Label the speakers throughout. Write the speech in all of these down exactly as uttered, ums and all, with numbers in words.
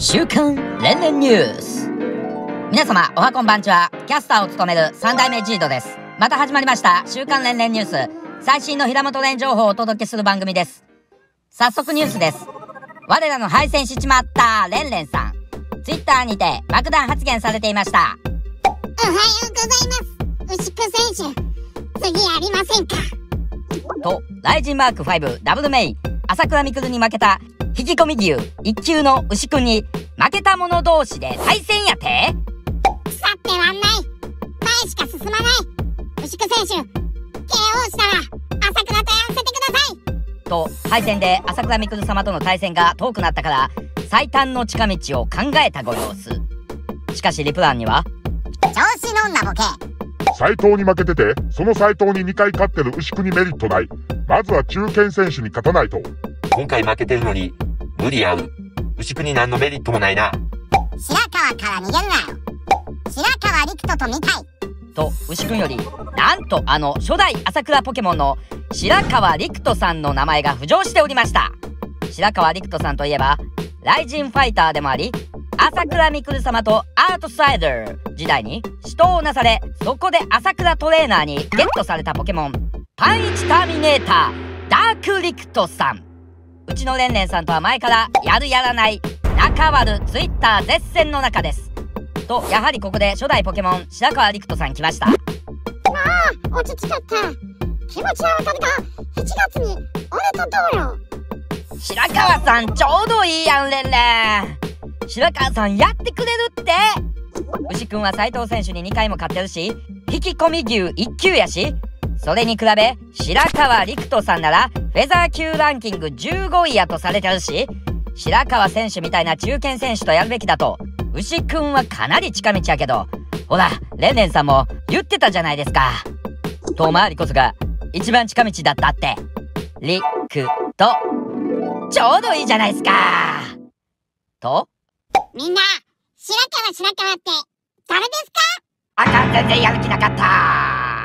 Speaker 1: 週刊連連ニュース。皆様おはこんばんちは。キャスターを務める三代目ジードです。また始まりました週刊連連ニュース。最新の平本蓮情報をお届けする番組です。早速ニュースです。我らの敗戦しちまったレンレンさん、ツイッターにて爆弾発言されていました。
Speaker 2: おはようございます。牛久選手、次ありませんか
Speaker 1: と、ライジンマークファイブダブルメイン朝倉未来に負けた引き込み牛一級の牛くんに負けた者同士で対戦やて。
Speaker 2: 腐ってらんない。前しか進まない。牛久選手、ケーオー したら朝倉とやらせてください
Speaker 1: と、敗戦で朝倉未来様との対戦が遠くなったから最短の近道を考えたご様子。しかしリプランには、
Speaker 2: 調子の女ボケ、
Speaker 3: 斉藤に負けてて、その斉藤ににかい勝ってる牛久にメリットない。まずは中堅選手に勝たないと。
Speaker 4: 今回負けてるのに無理ある。牛久に何のメリットもないな。
Speaker 2: 白川から逃げるなよ。白川陸斗と見たい
Speaker 1: と、牛くんよりなんとあの初代朝倉ポケモンの白川陸斗さんの名前が浮上しておりました。白川陸斗さんといえばライジンファイターでもあり、朝倉未来様とアウトサイダー時代に死闘をなされ、そこで朝倉トレーナーにゲットされたポケモンパンイチターミネーターダーク陸斗さん。うちのレンレンさんとは前からやるやらない仲悪ツイッター絶戦の中ですと、やはりここで初代ポケモン白川陸斗さん来ました。
Speaker 2: まあ落ち着かった。気持ちはわかるが、しちがつに俺と同僚。
Speaker 1: 白川さんちょうどいいやんレンレン。白川さんやってくれるって。牛くんは斉藤選手ににかいも勝ってるし、引き込み牛いっ級やし、それに比べ白川陸斗さんならフェザー級ランキングじゅうごいやとされてるし、白川選手みたいな中堅選手とやるべきだと。牛くんはかなり近道やけど、ほらレンレンさんも言ってたじゃないですか。遠回りこそが一番近道だったって。リクとちょうどいいじゃないですかと。
Speaker 2: みんな、白川白川って誰ですか？
Speaker 1: あかん、全然やる気なかった。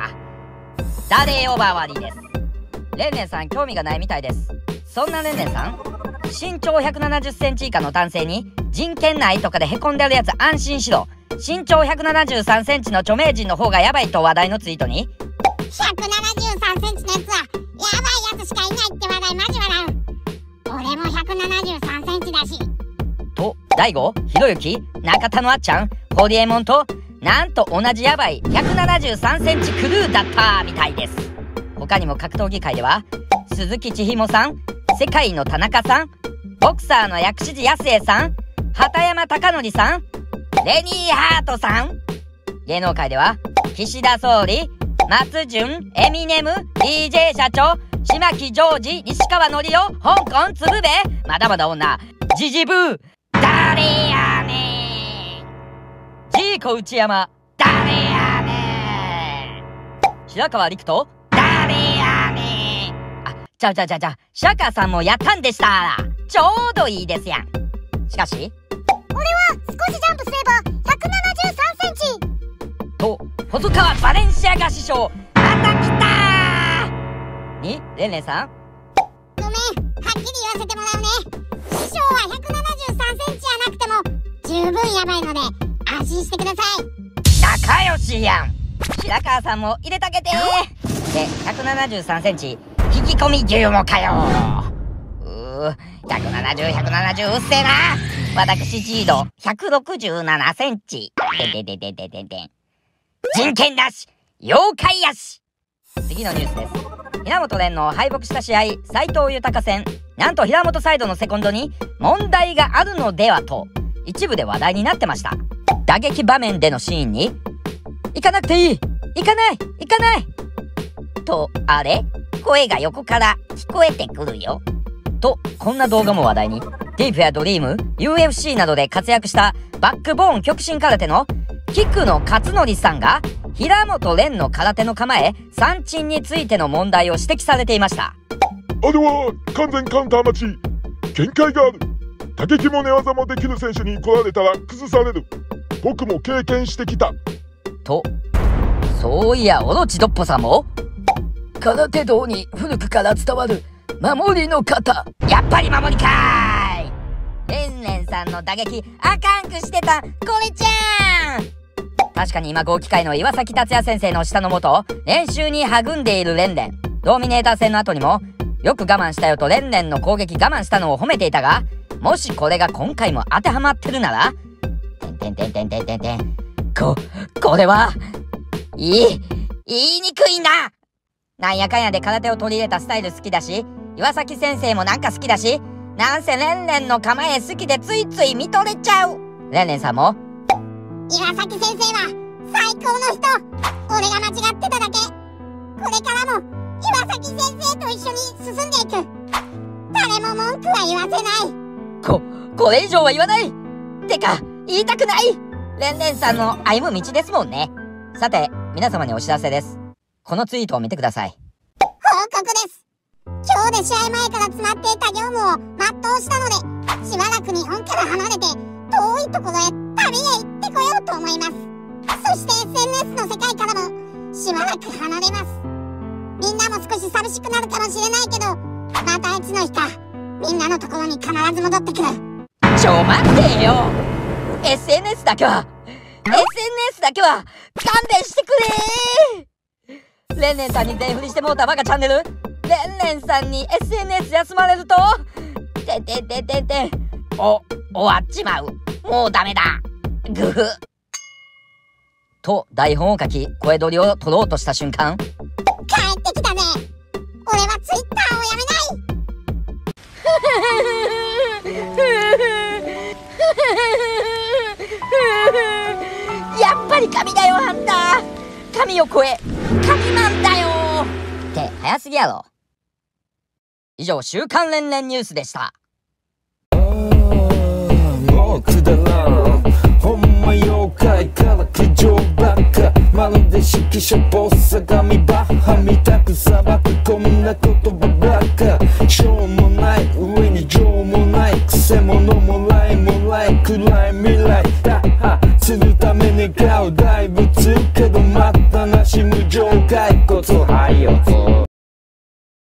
Speaker 1: ダデーオーバーワリーです。レンレンさん興味がないみたいです。そんなレンレンさん、身長ひゃくななじゅっセンチ以下の男性に人権ないとかでへこんでるやつ安心しろ、身長ひゃくななじゅうさんセンチの著名人の方がヤバいと話題のツイートに、
Speaker 2: ひゃくななじゅうさんセンチのやつはヤバいやつしかいないって話題マジ笑う。俺もひゃくななじゅうさんセンチだし
Speaker 1: と、大悟、ひろゆき、中田のあっちゃん、ホリエモンとなんと同じヤバいひゃくななじゅうさんセンチクルーだったみたいです。他にも格闘技界では鈴木千尋さん、世界の田中さん、ボクサーの薬師寺康江さん、畑山貴則さん、レニーハートさん。芸能界では岸田総理、松潤、エミネム、ディージェー 社長、島木ジョージ、西川のりお、香港つぶべ、まだまだ女、ジジブー、誰やねん、ジーコ内山、誰やねん、白川陸斗、誰やねん。あ、ちゃうちゃうちゃうちゃう、白川さんもやったんでしたらちょうどいいですやん。しかし
Speaker 2: 俺は少しジャンプすればひゃくななじゅうさんセンチ
Speaker 1: と、細川バレンシアガ師匠、また来たーに、レンレンさん、
Speaker 2: ごめん、はっきり言わせてもらうね。師匠はひゃくななじゅうさんセンチじゃなくても十分ヤバいので安心してください。
Speaker 1: 仲良しやん。白川さんも入れたげてー。で、ひゃくななじゅうさんセンチ引き込み牛もかよー。うー、ひゃくななじゅう、ひゃくななじゅううっせえな。私ジードひゃくろくじゅうななセンチ。ででででででで。人権なし、妖怪やし。次のニュースです。平本蓮の敗北した試合、斉藤豊戦、なんと平本サイドのセコンドに問題があるのではと一部で話題になってました。打撃場面でのシーンに、行かなくていい、行かない、行かないと、あれ声が横から聞こえてくるよと、こんな動画も話題に。ディープやドリーム、ユーエフシー などで活躍したバックボーン極真空手の菊野勝則さんが平本蓮の空手の構え三鎮についての問題を指摘されていました。
Speaker 3: あれは完全カウンター待ち。限界がある。打撃も寝技もできる選手に来られたら崩される。僕も経験してきた
Speaker 1: と、そういやオロチドッポさんも空手道に古くから伝わる守りの型、やっぱり守りかーい。 レンレンさんの打撃あかんくしてたこれちゃん。確かに今号機会の岩崎達也先生の下のもと練習に励んでいるレンレン。ドーミネーター戦の後にもよく我慢したよとレンレンの攻撃我慢したのを褒めていたが、もしこれが今回も当てはまってるならてんてんてんてんてんてんてんここれはいい言いにくいんだ。なんやかんやで空手を取り入れたスタイル好きだし、岩崎先生もなんか好きだし、なんせレンレンの構え好きでついつい見とれちゃう。レンレンさんも
Speaker 2: 岩崎先生は最高の人。俺が間違ってただけ。これからも岩崎先生と一緒に進んでいく。誰も文句は言わせない。
Speaker 1: ここれ以上は言わない。てか言いたくない。レンレンさんの歩む道ですもんね。さて皆様にお知らせです。このツイートを見てください。
Speaker 2: 報告です。今日で試合前から詰まっていた業務を全うしたので、しばらく日本から離れて遠いところへ旅へ行ってこようと思います。そして エスエヌエス の世界からもしばらく離れます。みんなも少し寂しくなるかもしれないけど、またいつの日かみんなのところに必ず戻ってくる。
Speaker 1: ちょ待ってよ。 エスエヌエス だけは エスエヌエス だけは勘弁してくれ。レンレンさんに全振りしてもうた我がチャンネル。レンレンさんに エスエヌエス 休まれるとてんてんてんてんてんお終わっちまう。もうダメだ。グフと台本を書き声取りを取ろうとした瞬間、
Speaker 2: 帰ってきたね。俺はツイッターをやめない。
Speaker 1: やっぱり神だよあんた。神を超え神なんだよって早すぎやろ。以上週刊連連ニュースでした。
Speaker 5: もうくだらんほんま妖怪から騎乗ばっか、まるで指揮者ボス相模バッハみたくさばくこんな言葉ばっか。しょうもない上に情もないくせ者もらいもらい暗い未来打破するため願う大